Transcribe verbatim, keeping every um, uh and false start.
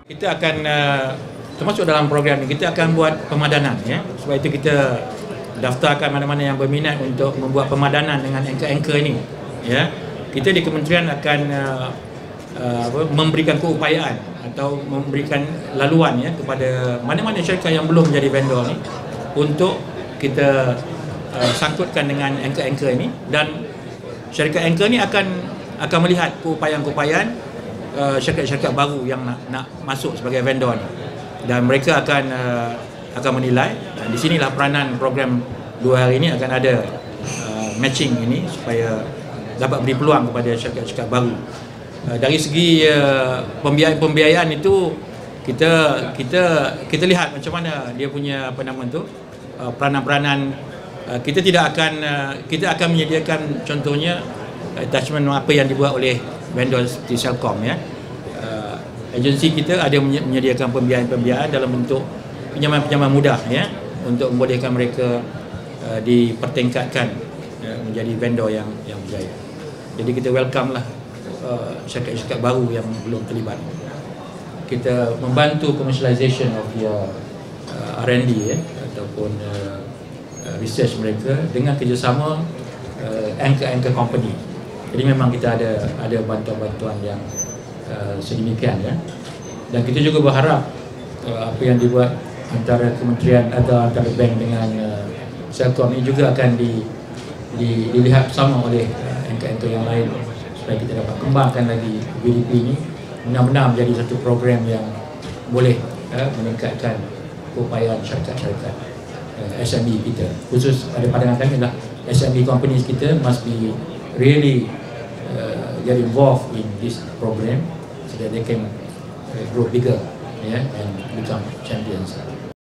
Kita akan uh, termasuk dalam program ini, kita akan buat pemadanan, ya. Sebab itu kita daftarkan mana-mana yang berminat untuk membuat pemadanan dengan anchor-anchor ini, ya. Kita di kementerian akan uh, uh, apa, memberikan keupayaan atau memberikan laluan, ya, kepada mana-mana syarikat yang belum menjadi vendor ni untuk kita uh, sangkutkan dengan anchor-anchor ini, dan syarikat anchor ni akan akan melihat keupayaan-keupayaan Uh, syarikat-syarikat baru yang nak, nak masuk sebagai vendor ni, dan mereka akan uh, akan menilai. Dan di sinilah peranan program dua hari ini akan ada uh, matching ini supaya dapat beri peluang kepada syarikat-syarikat baru. Uh, dari segi uh, pembiayaan-pembiayaan itu kita kita kita lihat macam mana dia punya apa nama tu uh, peranan-peranan. Uh, kita tidak akan uh, kita akan menyediakan contohnya attachment apa yang dibuat oleh vendor seperti Celcom, ya. Uh, agensi kita ada menyediakan pembiayaan-pembiayaan dalam bentuk pinjaman-pinjaman mudah, ya, untuk membolehkan mereka uh, dipertingkatkan uh, menjadi vendor yang yang berjaya. Jadi kita welcome lah uh, syarikat-syarikat baru yang belum terlibat. Kita membantu commercialization of their uh, R and D, ya, ataupun uh, uh, research mereka dengan kerjasama uh, anchor-anchor company. Jadi memang kita ada ada bantuan-bantuan yang uh, sedemikian, ya. Dan kita juga berharap uh, apa yang dibuat antara kementerian atau antara bank dengan uh, Celcom ini juga akan di, di, dilihat bersama oleh uh, anchor-anchor yang lain supaya kita dapat kembangkan lagi B D P ini benar-benar menjadi satu program yang boleh uh, meningkatkan keupayaan syarikat-syarikat uh, S M E kita. Khusus pada pandangan kami adalah S M E companies kita must be really uh, get involved in this program so that they can uh, grow bigger, yeah, and become champions.